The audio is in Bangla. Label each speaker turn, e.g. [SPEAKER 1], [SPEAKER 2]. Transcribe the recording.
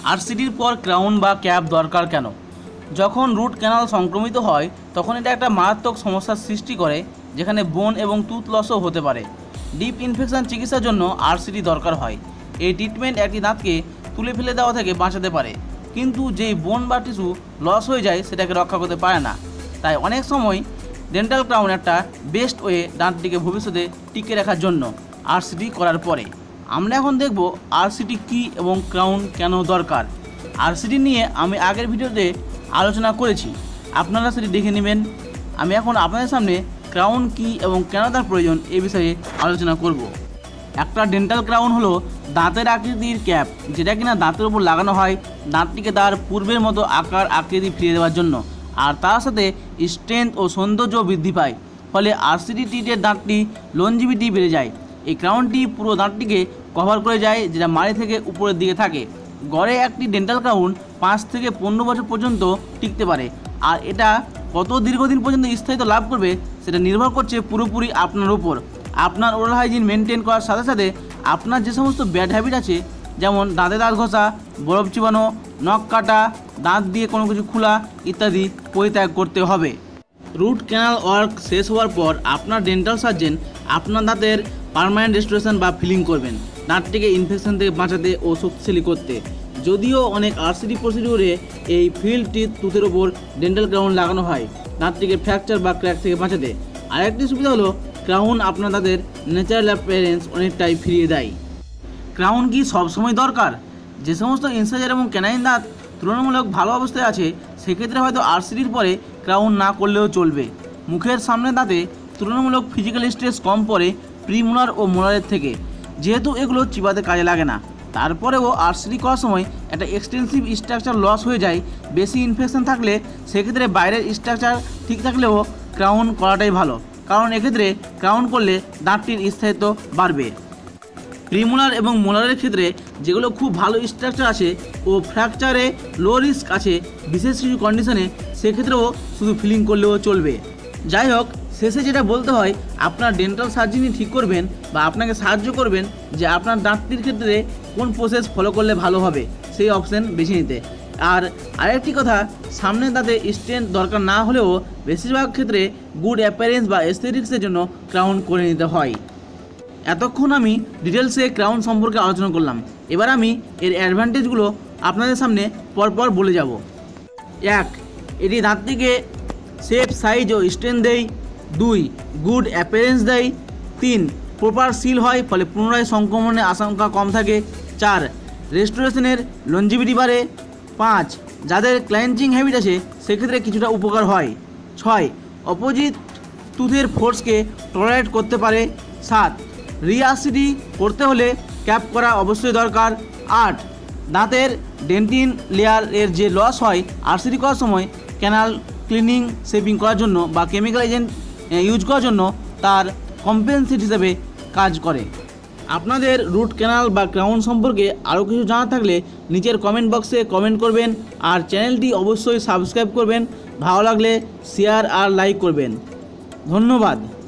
[SPEAKER 1] আরসিডির পর ক্রাউন বা ক্যাপ দরকার কেন? যখন রুট ক্যানাল সংক্রমিত হয় তখন এটা একটা মারাত্মক সমস্যার সৃষ্টি করে, যেখানে বোন এবং টুথ লসও হতে পারে। ডিপ ইনফেকশন চিকিৎসার জন্য আরসিডি দরকার হয়। এই ট্রিটমেন্ট একটি দাঁতকে তুলে ফেলে দেওয়া থেকে বাঁচাতে পারে, কিন্তু যেই বোন বা টিস্যু লস হয়ে যায় সেটাকে রক্ষা করতে পারে না। তাই অনেক সময় ডেন্টাল ক্রাউন একটা বেস্ট ওয়ে দাঁতটিকে ভবিষ্যতে টিকে রাখার জন্য। আরসিডি করার পরে আমরা এখন দেখব আরসিডি কী এবং ক্রাউন কেন দরকার। আরসিডি নিয়ে আমি আগের ভিডিওতে আলোচনা করেছি, আপনারা সেটি দেখে নেবেন। আমি এখন আপনাদের সামনে ক্রাউন কী এবং কেন তার প্রয়োজন এ বিষয়ে আলোচনা করব। একটা ডেন্টাল ক্রাউন হলো দাঁতের আকৃতির ক্যাপ, যেটা কিনা দাঁতের উপর লাগানো হয় দাঁতটিকে তার পূর্বের মতো আকার আকৃতি ফিরিয়ে দেওয়ার জন্য, আর তার সাথে স্ট্রেংথ ও সৌন্দর্য বৃদ্ধি পায়। ফলে আরসিডি ট্রিটের দাঁতটি লনজিভিটি বেড়ে যায়। এই ক্রাউনটি পুরো দাঁতটিকে কভার করে যায়, যেটা মাড়ি থেকে উপরের দিকে থাকে। গড়ে একটি ডেন্টাল ক্রাউন 5 থেকে 15 বছর পর্যন্ত টিকতে পারে, আর এটা কত দীর্ঘদিন পর্যন্ত স্থায়িত্ব লাভ করবে সেটা নির্ভর করছে পুরোপুরি আপনার উপর। আপনার ওরাল হাইজিন মেনটেন করার সাথে সাথে আপনার যে সমস্ত ব্যাড হ্যাবিট আছে, যেমন দাঁতে দাঁত ঘষা, বরফ চিবানো, নখ কাটা, দাঁত দিয়ে কোনো কিছু খোলা ইত্যাদি পরিত্যাগ করতে হবে। রুট ক্যানাল ওয়ার্ক শেষ হওয়ার পর আপনার ডেন্টাল সার্জন আপনার দাঁতের পার্মানেন্ট রেস্টোরেশন বা ফিলিং করবেন, দাঁতটিকে ইনফেকশন থেকে বাঁচাতে ও শক্তিশালী করতে। যদিও অনেক আরসিডি প্রসিডিউরে এই ফিল্ড টিথ টুথের ওপর ডেন্টাল ক্রাউন লাগানো হয় দাঁতটিকে ফ্র্যাকচার বা ক্র্যাক থেকে বাঁচাতে। আরেকটি সুবিধা হলো ক্রাউন আপনার দাঁতের ন্যাচারাল অ্যাপিয়ারেন্স অনেকটাই ফিরিয়ে দেয়। ক্রাউন কি সবসময় দরকার? যে সমস্ত ইনসাইজার এবং ক্যানাইন দাঁত তুলনামূলক ভালো অবস্থায় আছে সেক্ষেত্রে হয়তো আরসিডির পরে ক্রাউন না করলেও চলবে। মুখের সামনে দাঁতে তুলনামূলক ফিজিক্যাল স্ট্রেস কম পড়ে প্রিমোলার ও মোলারের থেকে, যেহেতু এগুলো চিবাতে কাজে লাগে না। তারপরেও আরসিডি করার সময় একটা এক্সটেন্সিভ স্ট্রাকচার লস হয়ে যায়। বেশি ইনফেকশন থাকলে সেক্ষেত্রে বাইরের স্ট্রাকচার ঠিক থাকলেও ক্রাউন করাটাই ভালো, কারণ এক্ষেত্রে ক্রাউন করলে দাঁতটির স্থায়িত্ব বাড়বে। প্রিমোলার এবং মোলারের ক্ষেত্রে যেগুলো খুব ভালো স্ট্রাকচার আছে ও ফ্র্যাকচারে লো রিস্ক আছে বিশেষ কিছু কন্ডিশনে, সেক্ষেত্রেও শুধু ফিলিং করলেও চলবে। যাই হোক, শেষে যেটা বলতে হয়, আপনার ডেন্টাল সার্জনই ঠিক করবেন বা আপনাকে সাহায্য করবেন যে আপনার দাঁতটির ক্ষেত্রে কোন প্রসেস ফলো করলে ভালো হবে সেই অপশান বেছে নিতে। আর আরেকটি কথা, সামনের দাঁতে স্ট্রেন্থ দরকার না হলেও বেশিরভাগ ক্ষেত্রে গুড অ্যাপিয়ারেন্স বা এস্থেটিক্সের জন্য ক্রাউন করে নিতে হয়। এতক্ষণ আমি ডিটেলসে ক্রাউন সম্পর্কে আলোচনা করলাম। এবার আমি এর অ্যাডভান্টেজগুলো আপনাদের সামনে পরপর বলে যাব। 1. এটি দাঁতটিকে শেপ, সাইজ ও স্ট্রেন্থ দেয়। 2. গুড অ্যাপিয়ারেন্স দেয়। 3. প্রপার সিল হয়, ফলে পুনরায় সংক্রমণের আশঙ্কা কম থাকে। 4. রেস্টোরেশনের লনজিভিটি বাড়ে। 5. যাদের ক্লাইনচিং হ্যাবিট আছে সেক্ষেত্রে কিছুটা উপকার হয়। 6. অপোজিট টুথের ফোর্সকে টলারেট করতে পারে। 7. রিআরসিডি করতে হলে ক্যাপ করা অবশ্যই দরকার। 8. দাঁতের ডেন্টিন লেয়ারের যে লস হয় আরসিডি করার সময় ক্যানাল ক্লিনিং শেপিং করার জন্য বা কেমিক্যাল এজেন্ট ইউজ করার জন্য তার কম্পেনসেট হিসেবে কাজ করে। আপনাদের রুট ক্যানাল বা ক্রাউন সম্পর্কে আরও কিছু জানা থাকলে নিচের কমেন্ট বক্সে কমেন্ট করবেন, আর চ্যানেলটি অবশ্যই সাবস্ক্রাইব করবেন। ভালো লাগলে শেয়ার আর লাইক করবেন। ধন্যবাদ।